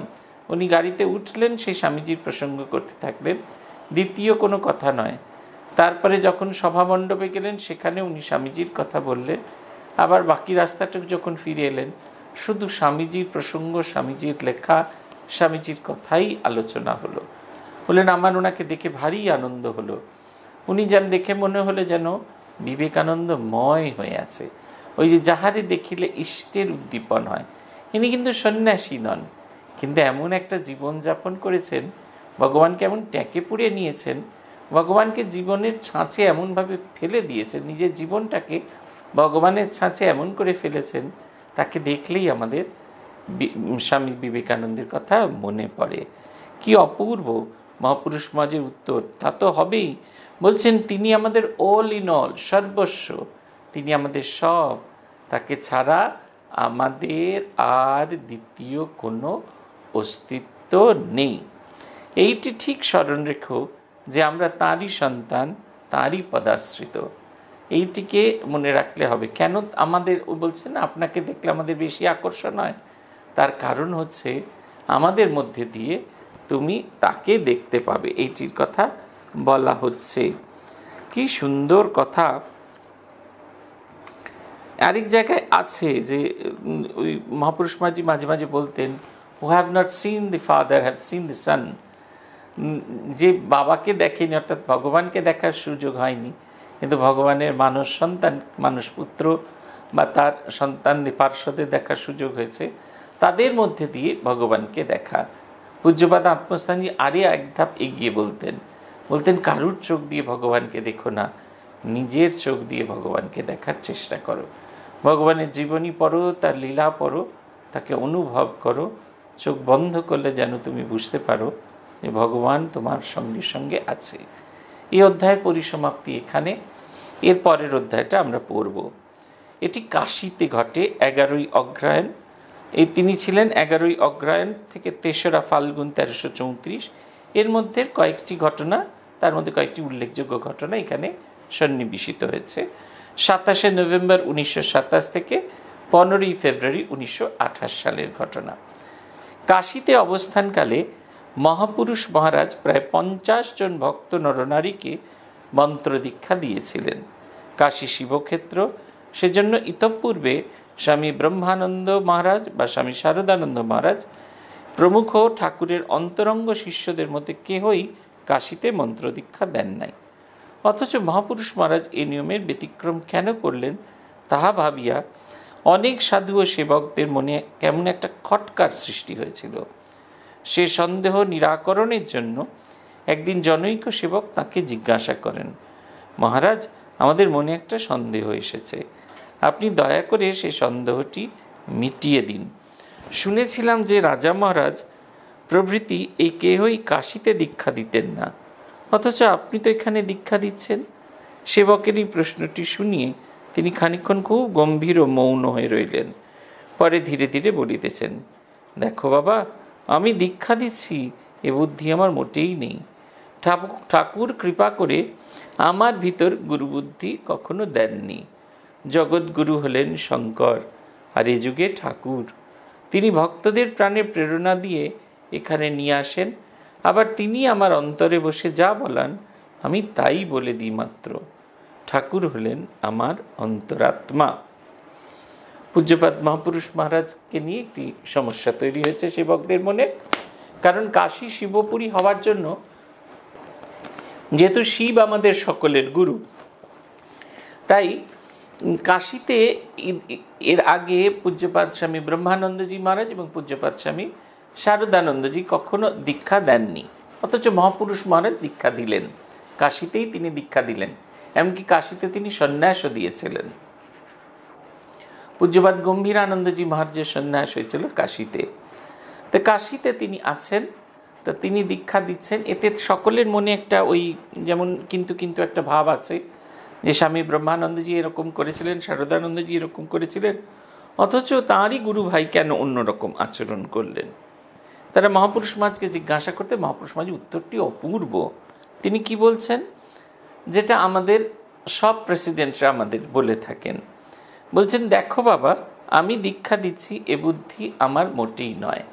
উনি গাড়িতে উঠলেন, সেই স্বামীজির প্রসঙ্গ করতে থাকলেন, দ্বিতীয় কোনো কথা নয়। তারপরে যখন সভামণ্ডপে গেলেন সেখানে উনি স্বামীজির কথা বললেন, আবার বাকি রাস্তাটুকু যখন ফিরে এলেন শুধু স্বামীজির প্রসঙ্গ, স্বামীজির লেখা, স্বামীজির কথাই আলোচনা হলো। বললেন আমার ওনাকে দেখে ভারী আনন্দ হলো। উনি যেন দেখে মনে হলো যেন বিবেকানন্দময় হয়ে আছে। ওই যে যাহারে দেখিলে ইষ্টের উদ্দীপন হয়। ইনি কিন্তু সন্ন্যাসী নন, কিন্তু এমন একটা জীবনযাপন করেছেন, ভগবানকে এমন ট্যাঁকে পুড়ে নিয়েছেন, ভগবানকে জীবনের ছাঁচে এমনভাবে ফেলে দিয়েছেন, নিজের জীবনটাকে ভগবানের ছাঁচে এমন করে ফেলেছেন, তাকে দেখলেই আমাদের স্বামী বিবেকানন্দের কথা মনে পড়ে। কি অপূর্ব মহাপুরুষ সমাজের উত্তর! তা তো হবেই। বলছেন তিনি আমাদের অল ইন অল, সর্বস্ব, তিনি আমাদের সব, তাকে ছাড়া আমাদের আর দ্বিতীয় কোনো অস্তিত্ব নেই। এইটি ঠিক স্মরণ রেখো যে আমরা তাঁরই সন্তান, তাঁরই পদাশ্রিত। এইটিকে মনে রাখলে হবে। কেন আমাদের বলছেন আপনাকে দেখলে আমাদের বেশি আকর্ষণ হয়? তার কারণ হচ্ছে আমাদের মধ্যে দিয়ে তুমি তাকে দেখতে পাবে, এইটির কথা বলা হচ্ছে। কি সুন্দর কথা! আরেক জায়গায় আছে যে ওই মহাপুরুষ মাঝি মাঝে মাঝে বলতেন, who have not seen the father have seen the son. যে বাবাকে দেখেনি, অর্থাৎ ভগবানকে দেখার সুযোগ হয়নি, কিন্তু ভগবানের মানুষ সন্তান, মানুষ পুত্র বা তার সন্তান পার্শ্বদের দেখার সুযোগ হয়েছে, তাদের মধ্যে দিয়ে ভগবানকে দেখা। পূজ্যপাদ আত্মস্থানজি আরে এক ধাপ এগিয়ে বলতেন, বলতেন কারুর চোখ দিয়ে ভগবানকে দেখো না, নিজের চোখ দিয়ে ভগবানকে দেখার চেষ্টা করো। ভগবানের জীবনী পড়ো, তার লীলা পড়ো, তাকে অনুভব করো। চোখ বন্ধ করলে যেন তুমি বুঝতে পারো যে ভগবান তোমার সঙ্গে সঙ্গে আছে। এই অধ্যায়ের পরিসমাপ্তি এখানে। এর পরের অধ্যায়টা আমরা পড়ব। এটি কাশীতে ঘটে, এগারোই অগ্রহায়ণ। এই তিনি ছিলেন এগারোই অগ্রহায়ণ থেকে তেসরা ফাল্গুন তেরোশো চৌত্রিশ। এর মধ্যে কয়েকটি ঘটনা, তার মধ্যে কয়েকটি উল্লেখযোগ্য ঘটনা এখানে সন্নিবেশিত হয়েছে। সাতাশে নভেম্বর উনিশশো সাতাশ থেকে পনেরোই ফেব্রুয়ারি উনিশশো আঠাশ সালের ঘটনা। কাশীতে অবস্থানকালে মহাপুরুষ মহারাজ প্রায় পঞ্চাশ জন ভক্ত নরনারীকে মন্ত্র দীক্ষা দিয়েছিলেন। কাশী শিবক্ষেত্র, সেজন্য ইতঃপূর্বে স্বামী ব্রহ্মানন্দ মহারাজ বা স্বামী শারদানন্দ মহারাজ প্রমুখ ঠাকুরের অন্তরঙ্গ শিষ্যদের মধ্যে কেহই কাশীতে মন্ত্র দীক্ষা দেন নাই। অথচ মহাপুরুষ মহারাজ এই নিয়মের ব্যতিক্রম কেন করলেন তাহা ভাবিয়া অনেক সাধু ও সেবকদের মনে কেমন একটা খটকার সৃষ্টি হয়েছিল। সে সন্দেহ নিরাকরণের জন্য একদিন জনৈক সেবক তাকে জিজ্ঞাসা করেন, মহারাজ, আমাদের মনে একটা সন্দেহ এসেছে, আপনি দয়া করে সেই সন্দেহটি মিটিয়ে দিন। শুনেছিলাম যে রাজা মহারাজ প্রভৃতি এই কেহই কাশীতে দীক্ষা দিতেন না, অথচ আপনি তো এখানে দীক্ষা দিচ্ছেন। সেবকের এই প্রশ্নটি শুনিয়ে তিনি খানিকক্ষণ খুব গম্ভীর ও মৌন হয়ে রইলেন। পরে ধীরে ধীরে বলিতেছেন, দেখো বাবা, আমি দীক্ষা দিচ্ছি এ বুদ্ধি আমার মোটেই নেই। ঠাকুর কৃপা করে আমার ভিতর গুরুবুদ্ধি কখনো দেননি। জগৎগুরু হলেন শঙ্কর, আর এ যুগে ঠাকুর। তিনি ভক্তদের প্রাণে প্রেরণা দিয়ে এখানে নিয়ে আসেন, আবার তিনি আমার অন্তরে বসে যা বলান আমি তাই বলে দিই মাত্র। ঠাকুর হলেন আমার অন্তরাত্মা। পূজ্যপাদ মহাপুরুষ মহারাজকে নিয়ে একটি সমস্যা তৈরি হয়েছে সেবকদের মনে। কারণ কাশী শিবপুরী হওয়ার জন্য, যেহেতু শিব আমাদের সকলের গুরু, তাই কাশীতে এর আগে পূজ্যপাদ স্বামী ব্রহ্মানন্দজি মহারাজ এবং পূজ্যপাদ স্বামী শারদানন্দজি কখনো দীক্ষা দেননি। অথচ মহাপুরুষ মহারাজ দীক্ষা দিলেন, কাশীতেই তিনি দীক্ষা দিলেন। এমনকি কাশীতে তিনি সন্ন্যাসও দিয়েছিলেন। পূজ্যপাদ গম্ভীরানন্দজি মহারাজের সন্ন্যাস হয়েছিল কাশীতে। তো কাশীতে তিনি আছেন, তো তিনি দীক্ষা দিচ্ছেন। এতে সকলের মনে একটা ওই যেমন কিন্তু কিন্তু একটা ভাব আছে যে স্বামী ব্রহ্মানন্দজি এরকম করেছিলেন, শারদানন্দজি এরকম করেছিলেন, অথচ তাঁরই গুরু ভাই কেন অন্যরকম আচরণ করলেন। তারা মহাপুরুষ মহারাজকে জিজ্ঞাসা করতে মহাপুরুষ মহারাজ উত্তরটি অপূর্ব। তিনি কি বলছেন, যেটা আমাদের সব প্রেসিডেন্টরা আমাদের বলে থাকেন। বলছেন, দেখো বাবা, আমি দীক্ষা দিচ্ছি এ বুদ্ধি আমার মোটেই নয়।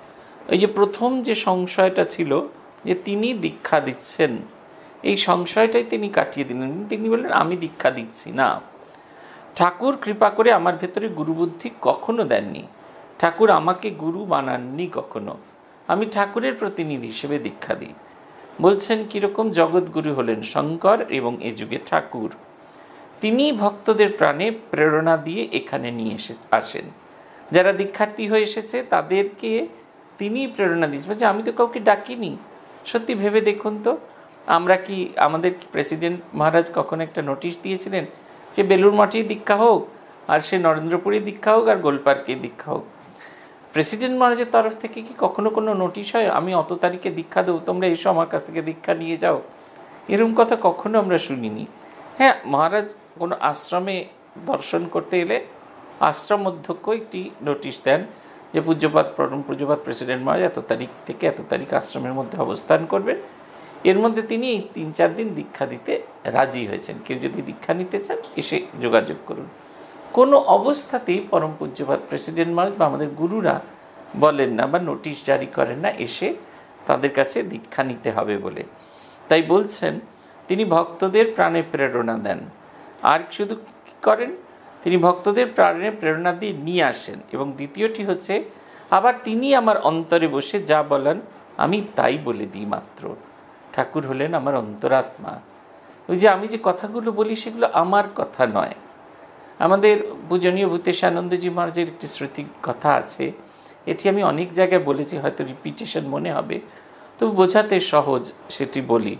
ওই যে প্রথম যে সংশয়টা ছিল যে তিনি দীক্ষা দিচ্ছেন, এই সংশয়টাই তিনি কাটিয়ে দিলেন। তিনি বললেন আমি দীক্ষা দিচ্ছি না, ঠাকুর কৃপা করে আমার ভেতরে গুরুবুদ্ধি কখনো দেননি, ঠাকুর আমাকে গুরু বানাননি কখনো, আমি ঠাকুরের প্রতিনিধি হিসেবে দীক্ষা দিই। বলছেন কীরকম? জগৎগুরু হলেন শঙ্কর এবং এ যুগে ঠাকুর। তিনি ভক্তদের প্রাণে প্রেরণা দিয়ে এখানে নিয়ে এসে আসেন। যারা দীক্ষার্থী হয়ে এসেছে তাদেরকে তিনি প্রেরণা দিয়েছেন যে আমি তো কাউকে ডাকিনি। সত্যি ভেবে দেখুন তো, আমরা কি আমাদের প্রেসিডেন্ট মহারাজ কখনো একটা নোটিশ দিয়েছিলেন যে বেলুড় মঠে দীক্ষা হোক, আর সে নরেন্দ্রপুরে দীক্ষা হোক, আর গোলপার্কে দীক্ষা হোক? প্রেসিডেন্ট মহারাজের তরফ থেকে কি কখনো কোনো নোটিশ হয় আমি অত তারিখে দীক্ষা দেবো, তোমরা এসো আমার কাছ থেকে দীক্ষা নিয়ে যাও? এরকম কথা কখনো আমরা শুনিনি। হ্যাঁ, মহারাজ কোনো আশ্রমে দর্শন করতে এলে আশ্রম অধ্যক্ষ একটি নোটিশ দেন যে পূজ্যপাত পরম পূজ্যপাত প্রেসিডেন্ট মহারাজ এত তারিখ থেকে এত তারিখ আশ্রমের মধ্যে অবস্থান করবেন। এর মধ্যে তিনি এই তিন চার দিন দীক্ষা দিতে রাজি হয়েছেন, কেউ যদি দীক্ষা নিতে চান এসে যোগাযোগ করুন। কোনো অবস্থাতেই পরম পূজ্যপাত প্রেসিডেন্ট মহারাজ বা আমাদের গুরুরা বলেন না বা নোটিশ জারি করেন না এসে তাদের কাছে দীক্ষা নিতে হবে বলে। তাই বলছেন তিনি ভক্তদের প্রাণে প্রেরণা দেন। আর শুধু কী করেন? তিনি ভক্তদের প্রাণে প্রেরণা দিয়ে নিয়ে আসেন। এবং দ্বিতীয়টি হচ্ছে আবার তিনি আমার অন্তরে বসে যা বলেন আমি তাই বলে দিই মাত্র। ঠাকুর হলেন আমার অন্তরাত্মা। ওই যে আমি যে কথাগুলো বলি সেগুলো আমার কথা নয়। আমাদের পূজনীয় ভূতেশানন্দজি মহারাজের একটি শ্রুতি কথা আছে, এটি আমি অনেক জায়গায় বলেছি, হয়তো রিপিটেশন মনে হবে, তবু বোঝাতে সহজ সেটি বলি।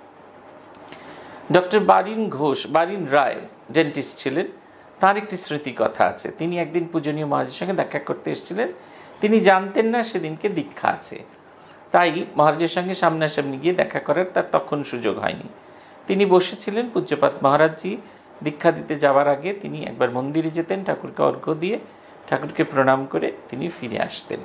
ডক্টর বারিন ঘোষ, বারিন রায় ডেন্টিস্ট ছিলেন, তার একটি স্মৃতি কথা আছে। তিনি একদিন পূজনীয় মহারাজের সঙ্গে দেখা করতে এসেছিলেন। তিনি জানতেন না সেদিনকে দীক্ষা আছে, তাই মহারাজের সঙ্গে সামনাসামনি গিয়ে দেখা করার তার তখন সুযোগ হয়নি। তিনি বসেছিলেন। পূজ্যপাত মহারাজজি দীক্ষা দিতে যাওয়ার আগে তিনি একবার মন্দিরে যেতেন, ঠাকুরকে অর্ঘ্য দিয়ে ঠাকুরকে প্রণাম করে তিনি ফিরে আসতেন।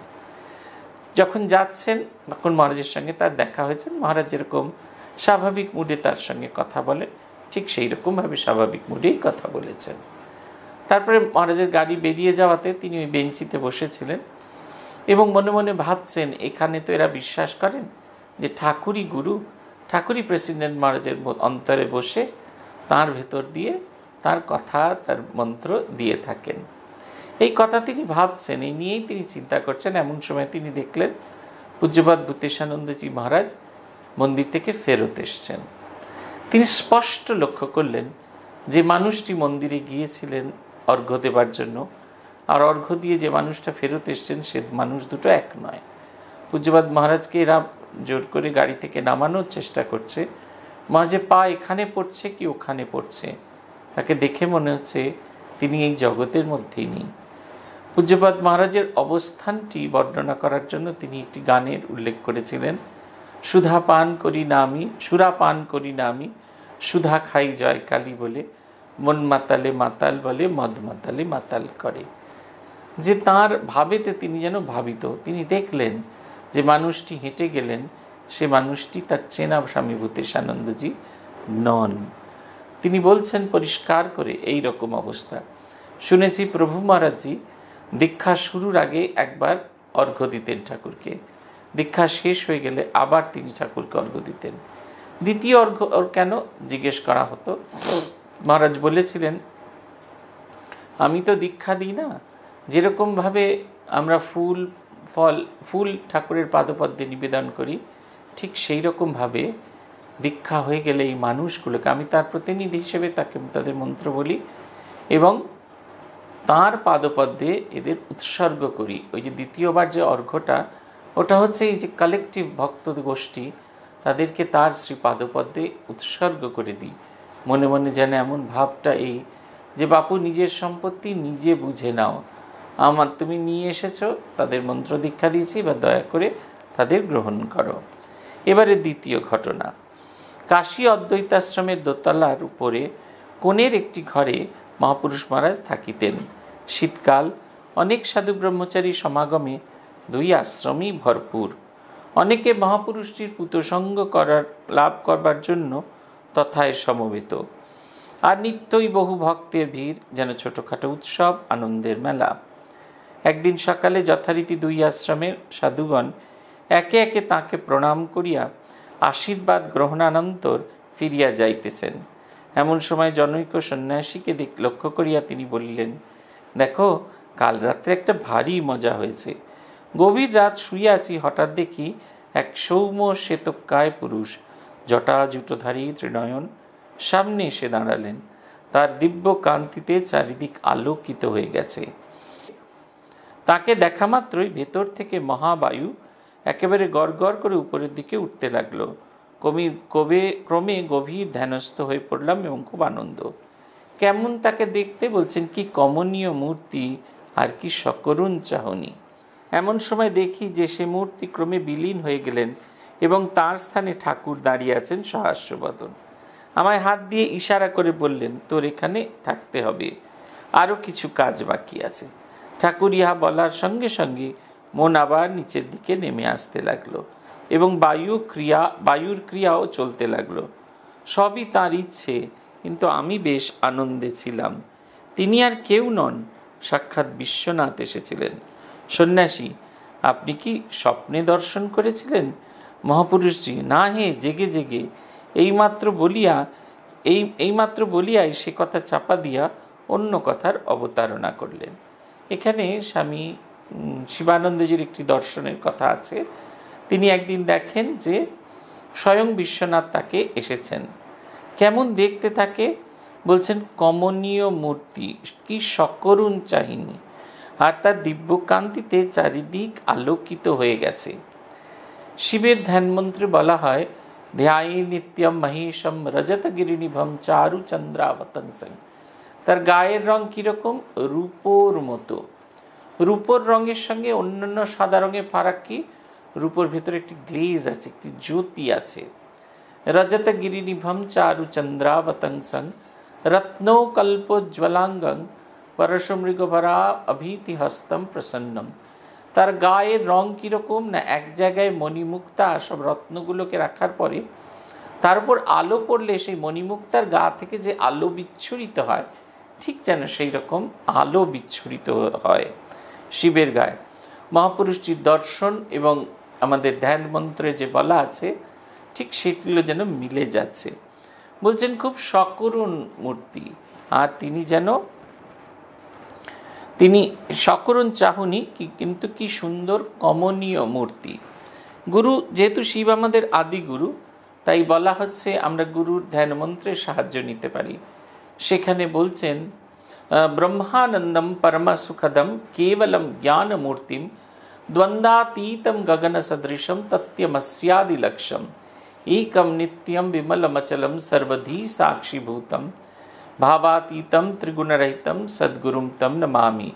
যখন যাচ্ছেন তখন মহারাজের সঙ্গে তার দেখা হয়েছেন। মহারাজ যেরকম স্বাভাবিক মুডে তার সঙ্গে কথা বলেন, ঠিক সেই রকমভাবে স্বাভাবিক মুডেই কথা বলেছেন। তারপরে মহারাজের গাড়ি বেরিয়ে যাওয়াতে তিনি ওই বেঞ্চিতে বসেছিলেন এবং মনে মনে ভাবছেন এখানে তো এরা বিশ্বাস করেন যে ঠাকুরই গুরু, ঠাকুরই প্রেসিডেন্ট মহারাজের অন্তরে বসে তার ভেতর দিয়ে তার কথা তার মন্ত্র দিয়ে থাকেন। এই কথা তিনি ভাবছেন, এই নিয়েই তিনি চিন্তা করছেন। এমন সময় তিনি দেখলেন পূজ্যপাত ভূতেশানন্দজি মহারাজ মন্দির থেকে ফেরত এসছেন। তিনি স্পষ্ট লক্ষ্য করলেন যে মানুষটি মন্দিরে গিয়েছিলেন অর্ঘ্য দেবার জন্য, আর অর্ঘ্য দিয়ে যে মানুষটা ফেরত এসছেন সে মানুষ দুটো এক নয়। পূজ্যপাত মহারাজকে এরা জোর করে গাড়ি থেকে নামানোর চেষ্টা করছে। মহারাজের পা এখানে পড়ছে কি ওখানে পড়ছে, তাকে দেখে মনে হচ্ছে তিনি এই জগতের মধ্যেই নেই। পূজ্যপাত মহারাজের অবস্থানটি বর্ণনা করার জন্য তিনি একটি গানের উল্লেখ করেছিলেন, সুধা পান করি না আমি, সুরা পান করি না আমি, সুধা খাই জয় কালী বলে, মন মাতালে মাতাল বলে, মদ মাতালে মাতাল করে। যে তাঁর ভাবেতে তিনি যেন ভাবিত। তিনি দেখলেন যে মানুষটি হেঁটে গেলেন, সে মানুষটি তার চেনা স্বামী ভূতেশানন্দজি নন। তিনি বলছেন পরিষ্কার করে এই রকম অবস্থা। শুনেছি প্রভু মহারাজজি দীক্ষা শুরুর আগে একবার অর্ঘ্য দিতেন ঠাকুরকে, দীক্ষা শেষ হয়ে গেলে আবার তিনি ঠাকুরকে অর্ঘ্য দিতেন। দ্বিতীয় অর্ঘ্য কেন জিজ্ঞেস করা হতো। মহারাজ বলেছিলেন আমি তো দীক্ষা দিই না, যেরকমভাবে আমরা ফুল ফল ফুল ঠাকুরের পাদপদ্মে নিবেদন করি, ঠিক সেই রকমভাবে দীক্ষা হয়ে গেলে এই মানুষগুলোকে আমি তার প্রতিনিধি হিসেবে তাকে তাদের মন্ত্র বলি এবং তার পাদপদ্মে এদের উৎসর্গ করি। ওই যে দ্বিতীয়বার যে অর্ঘ্যটা, ওটা হচ্ছে এই যে কালেকটিভ ভক্ত গোষ্ঠী, তাদেরকে তার শ্রী পাদপদ্মে উৎসর্গ করে দিই। মনে মনে যেন এমন ভাবটা এই যে বাপু নিজের সম্পত্তি নিজে বুঝে নাও, আমার তুমি নিয়ে এসেছো, তাদের মন্ত্র দীক্ষা দিয়েছি, বা দয়া করে তাদের গ্রহণ করো। এবারে দ্বিতীয় ঘটনা। কাশী অদ্বৈতাশ্রমের দোতলার উপরে কোণের একটি ঘরে মহাপুরুষ মহারাজ থাকিতেন। শীতকাল, অনেক সাধু ব্রহ্মচারী সমাগমে দুই আশ্রমই ভরপুর। অনেকে মহাপুরুষটির পুতসঙ্গ করার লাভ করবার জন্য তথায় সমবেত। আর নিত্যই বহু ভক্তের ভিড়, যেন ছোটোখাটো উৎসব, আনন্দের মেলা। একদিন সকালে যথারীতি দুই আশ্রমের সাধুগণ একে একে তাকে প্রণাম করিয়া আশীর্বাদ গ্রহণানন্তর ফিরিয়া যাইতেছেন। এমন সময় জনৈক সন্ন্যাসীকে লক্ষ্য করিয়া তিনি বলিলেন, দেখো, কাল রাত্রে একটা ভারী মজা হয়েছে। গভীর রাত শুয়ে আছি, হঠাৎ দেখি এক সৌম্য শ্বেতকায় পুরুষ জটা জুটোধারী ত্রিনয়ন সামনে এসে দাঁড়ালেন। তার দিব্য কান্তিতে চারিদিক আলোকিত হয়ে গেছে। তাকে দেখা মাত্রই ভেতর থেকে মহাবায়ু একেবারে গড়গড় করে উপরের দিকে উঠতে লাগলো। কবি কবে ক্রমে গভীর ধ্যানস্থ হয়ে পড়লাম এবং খুব আনন্দ। কেমন তাকে দেখতে, বলছেন, কি কমনীয় মূর্তি আর কি সকরুণ চাহনি। এমন সময় দেখি যে সে মূর্তি ক্রমে বিলীন হয়ে গেলেন এবং তার স্থানে ঠাকুর দাঁড়িয়ে আছেন সহাস্যবদন। আমায় হাত দিয়ে ইশারা করে বললেন, তোর এখানে থাকতে হবে, আরও কিছু কাজ বাকি আছে। ঠাকুর ইহা বলার সঙ্গে সঙ্গে মন আবার নিচের দিকে নেমে আসতে লাগলো এবং বায়ু ক্রিয়া বায়ুর ক্রিয়াও চলতে লাগলো। সবই তাঁর ইচ্ছে, কিন্তু আমি বেশ আনন্দে ছিলাম। তিনি আর কেউ নন, সাক্ষাৎ বিশ্বনাথ এসেছিলেন। সন্ন্যাসী, আপনি কি স্বপ্নে দর্শন করেছিলেন? মহাপুরুষজি, না হে, জেগে জেগে। এইমাত্র বলিয়া এই এইমাত্র বলিয়াই সে কথা চাপা দিয়া অন্য কথার অবতারণা করলেন। এখানে স্বামী শিবানন্দজির একটি দর্শনের কথা আছে। তিনি একদিন দেখেন যে স্বয়ং বিশ্বনাথ তাকে এসেছেন। কেমন দেখতে তাকে, বলছেন, কমনীয় মূর্তি, কি সকরুণ চাহিনী, আর তার দিব্যকান্তিতে চারিদিক আলোকিত হয়ে গেছে। শিবের ধ্যানমন্ত্রে বলা হয়, ধ্যায়ী নিত্যম মহেশম রজতগিরিনিভম চারু চন্দ্রাবতংসং। তার গায়ের রং কিরকম? রূপোর মতো। রূপোর রঙের সঙ্গে অন্যান্য সাদা রঙের ফারাক কি? রূপোর ভেতরে একটি গ্লেজ আছে, একটি জ্যোতি আছে। রজতগিরিনিভম চারু চন্দ্রাবতংসং রত্নকল্পোজ্জ্বলাঙ্গং পরশমৃগভরা অভীতি হস্তম প্রসন্নম। তার গায়ের রং কিরকম না, এক জায়গায় মণিমুক্তা সব রত্নগুলোকে রাখার পরে তার উপর আলো পড়লে সেই মণিমুক্তার গা থেকে যে আলো বিচ্ছুরিত হয়, ঠিক যেন সেই রকম আলো বিচ্ছুরিত হয় শিবের গায়ে। মহাপুরুষটির দর্শন এবং আমাদের ধ্যান মন্ত্রে যে বলা আছে, ঠিক সেগুলো যেন মিলে যাচ্ছে। বলছেন, খুব সকরুণ মূর্তি, আর তিনি যেন তিনি সকরুণ চাহনি, কিন্তু কি সুন্দর কমনীয় মূর্তি। গুরু, যেহেতু শিব আমাদের আদি গুরু, তাই বলা হচ্ছে আমরা গুরুর ধ্যান মন্ত্রের সাহায্য নিতে পারি। সেখানে বলছেন, ব্রহ্মানন্দম পরম সুখদম কেবলম জ্ঞান মূর্তিম দ্বন্দ্বাতীতম গগন সদৃশম তত্যমস্যাদি লক্ষ্যম একম নিত্যম বিমলমচলম সর্বধি সাক্ষীভূতম ভাবাতীতম ত্রিগুণরহিতম সদ্গুরুম তম নমামি।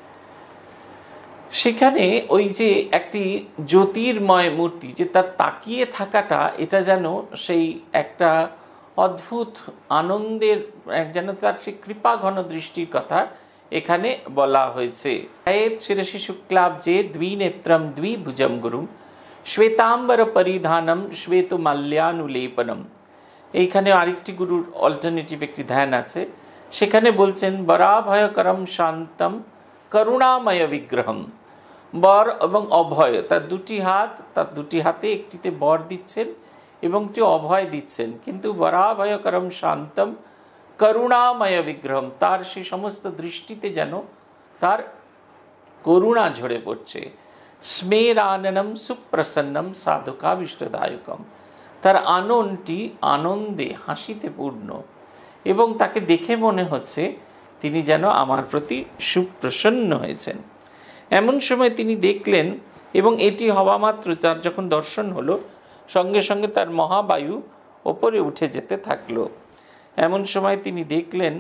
সেখানে ওই যে একটি জ্যোতির্ময় মূর্তি, যে তার তাকিয়ে থাকাটা, এটা যেন সেই একটা অদ্ভুত আনন্দের, যেন তার সেই কৃপা ঘন দৃষ্টির কথা এখানে বলা হয়েছে। শিরসি শুক্লাব্জে দ্বিনেত্রম দ্বিভুজম গুরুম শ্বেতাম্বর পরিধানম শ্বেত মাল্যানুলেপনম। এইখানে আরেকটি গুরুর অল্টারনেটিভ একটি ধ্যান আছে। সেখানে বলছেন, বরাভয়করম শান্তম করুণাময় বিগ্রহম। বর এবং অভয়, তার দুটি হাত, তার দুটি হাতে একটিতে বর দিচ্ছেন এবং একটি অভয় দিচ্ছেন, কিন্তু বরাভয়করম শান্তম করুণাময় বিগ্রহম, তার সেই সমস্ত দৃষ্টিতে যেন তার করুণা ঝরে পড়ছে। স্মেরাননম সুপ্রসন্নম সাধুকাবিষ্টদায়কম, তার আনন্দটি আনন্দে হাসিতে পূর্ণ, এবং তাকে দেখে মনে হচ্ছে তিনি যেন আমার প্রতি সুপ্রসন্ন হয়েছেন। এমন সময় তিনি দেখলেন, এবং এটি হওয়া মাত্র তার যখন দর্শন হলো, সঙ্গে সঙ্গে তার মহাবায়ু ওপরে উঠে যেতে থাকলো। এমন সময় তিনি দেখলেন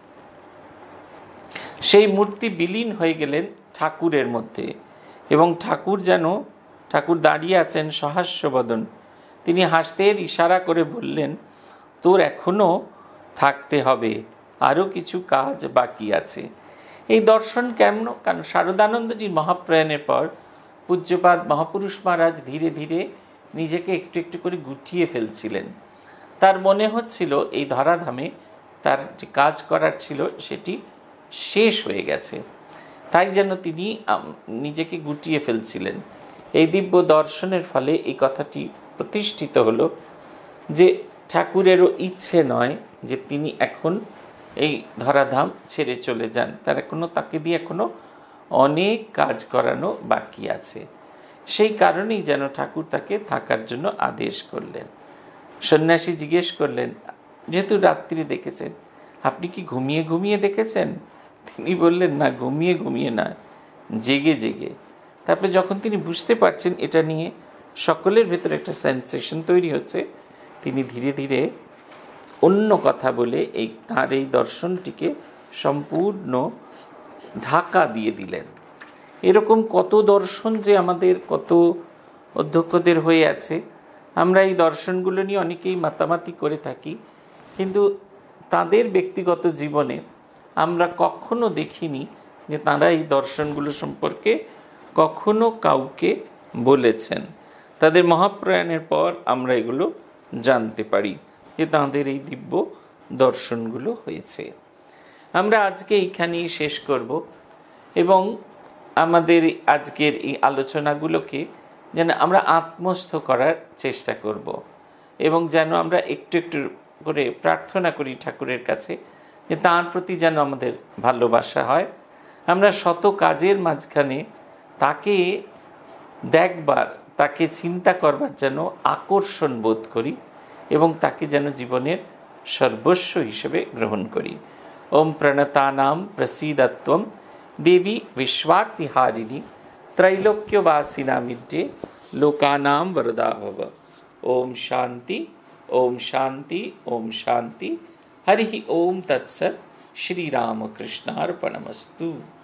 সেই মূর্তি বিলীন হয়ে গেলেন ঠাকুরের মধ্যে, এবং ঠাকুর যেন ঠাকুর দাঁড়িয়ে আছেন সহাস্যবদন। তিনি হাসতে ইশারা করে বললেন, তোর এখনো থাকতে হবে, আরও কিছু কাজ বাকি আছে। এই দর্শন কেমন? কারণ শারদানন্দজির মহাপ্রয়াণের পর পূজ্যপাদ মহাপুরুষ মহারাজ ধীরে ধীরে নিজেকে একটু একটু করে গুটিয়ে ফেলছিলেন। তার মনে হচ্ছিল এই ধরাধামে তার যে কাজ করার ছিল সেটি শেষ হয়ে গেছে, তাই যেন তিনি নিজেকে গুটিয়ে ফেলছিলেন। এই দিব্য দর্শনের ফলে এই কথাটি প্রতিষ্ঠিত হলো যে ঠাকুরেরও ইচ্ছে নয় যে তিনি এখন এই ধরাধাম ছেড়ে চলে যান, তার এখনো তাকে দিয়ে এখনো অনেক কাজ করানো বাকি আছে। সেই কারণেই যেন ঠাকুর তাকে থাকার জন্য আদেশ করলেন। সন্ন্যাসী জিজ্ঞেস করলেন, যেহেতু রাত্রি দেখেছেন, আপনি কি ঘুমিয়ে ঘুমিয়ে দেখেছেন? তিনি বললেন, না, ঘুমিয়ে ঘুমিয়ে না, জেগে জেগে। তারপরে যখন তিনি বুঝতে পারছেন এটা নিয়ে সকলের ভেতরে একটা সেন্সেশন তৈরি হচ্ছে, তিনি ধীরে ধীরে অন্য কথা বলে এই তাঁর এই দর্শনটিকে সম্পূর্ণ ঢাকা দিয়ে দিলেন। এরকম কত দর্শন যে আমাদের, কত অধ্যক্ষদের হয়ে আছে, আমরা এই দর্শনগুলো নিয়ে অনেকেই মাতামাতি করে থাকি, কিন্তু তাদের ব্যক্তিগত জীবনে আমরা কখনো দেখিনি যে তারা এই দর্শনগুলো সম্পর্কে কখনো কাউকে বলেছেন। তাদের মহাপ্রয়াণের পর আমরা এগুলো জানতে পারি যে তাঁদের এই দিব্য দর্শনগুলো হয়েছে। আমরা আজকে এইখানেই শেষ করব এবং আমাদের আজকের এই আলোচনাগুলোকে যেন আমরা আত্মস্থ করার চেষ্টা করব এবং যেন আমরা একটু একটু করে প্রার্থনা করি ঠাকুরের কাছে যে তাঁর প্রতি যেন আমাদের ভালোবাসা হয়। আমরা শত কাজের মাঝখানে তাকে দেখবার, তাকে চিন্তা করবার যেন আকর্ষণ বোধ করি এবং তাকে যেন জীবনের সর্বস্ব হিসেবে গ্রহণ করি। ওম প্রণতানাম প্রসীদত্বম দেবী विश्वार्तिहारिणी त्रैलोक्यवासिना मिड्डे लोकानां वरदा भव। ओम शांति ओम शांति ओम शांति। हरि ओम तत्सत्। श्री रामकृष्णार्पणमस्तु।